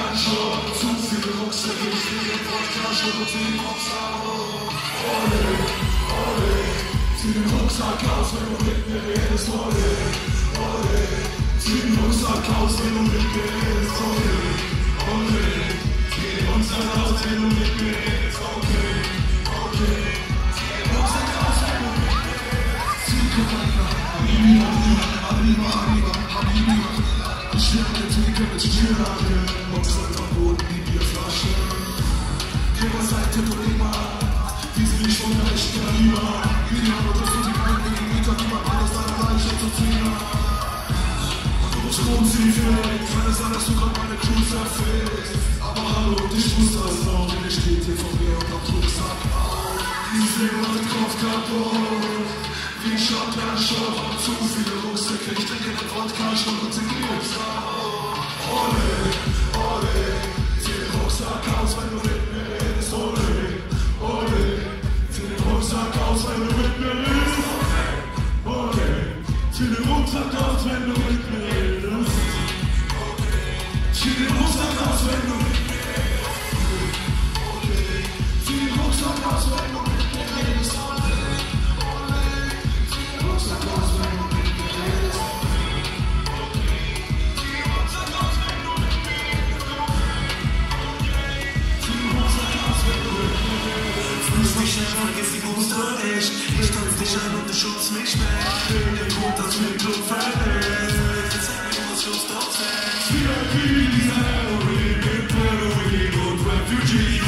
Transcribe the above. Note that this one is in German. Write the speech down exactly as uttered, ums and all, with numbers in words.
Shotgun-Shot, zu viele Rucksäcke, ich stehe im Podcast und zieh den Rucksack hoch. Olle, Olle, zieh den Rucksack aus, wenn du mit mir redest, Olle, Olle, zieh den Rucksack aus, wenn du mit mir redest, Olle, Olle, zieh den Rucksack aus, wenn du mit mir redest, okay, okay, zieh den Rucksack aus, wenn du mit mir redest, zieh den Rucksack aus, Habibi, Habiba, Habiba, Habibi, ich werde den Trinker mit Stierlage, Rucksack am Boden, die Bierflasche, Seite Dolima, wie sie mich von der echten Kalima, wie aber das wird die beiden gegen Mieter, niemand kann das deine Leiche zu ziehen. Und du musst rumziehen, kann es sein, dass du grad meine Crew zerfällst. Aber hallo, ich muss das noch, denn ich steht hier vor mir und hab Rucksack auf. Die Seele hat den Kopf kaputt, wie ein Shotgun-Shot, hab zu viele Rucksäcke, ich denke den Wodka schon und zieh den Rucksack auf. Olle, Olle, zieh den Rucksack aus, wenn du mit mir redest. Olle, Olle, zieh den Rucksack aus, wenn du mit mir redest. Olle, zieh den Rucksack aus, wenn du mit mir redest. Zieh den Rucksack aus, wenn du mit mir redest. Olle, zieh den Rucksack aus, wenn du mit mir redest. Olle, Olle, zieh den Rucksack aus, wenn du mit mir redest. Vergiss die Booster nicht, ich tanz dich an und du schubst mich weg. Der Tod, das mir Club verlässt. Jetzt zeig mir, was Lust auf Sex. V I P, Heroin, Heroin und Refugee.